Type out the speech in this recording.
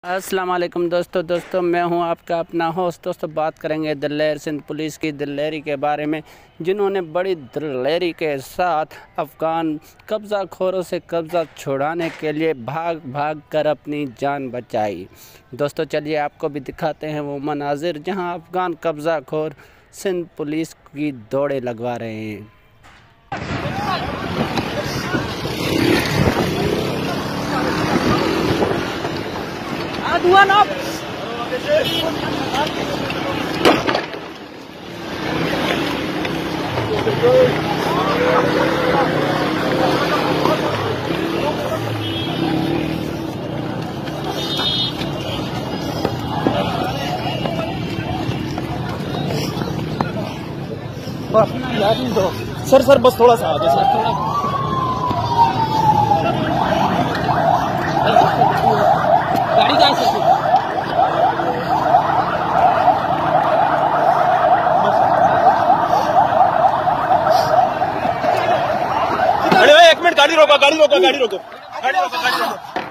अस्सलाम वालेकुम दोस्तों मैं हूं आपका अपना होस्ट। दोस्तों बात करेंगे दिल्लेर सिंध पुलिस की दिल्लेरी के बारे में, जिन्होंने बड़ी दिल्लेरी के साथ अफ़गान कब्ज़ा खोरों से कब्ज़ा छुड़ाने के लिए भाग भाग कर अपनी जान बचाई। दोस्तों चलिए आपको भी दिखाते हैं वो मनाजिर जहां अफ़गान कब्ज़ा खोर सिंध पुलिस की दौड़े लगवा रहे हैं। सर बस थोड़ा सा आगे सर, थोड़ा गाड़ी कहाँ से अरे भाई 1 मिनट, गाड़ी रोको।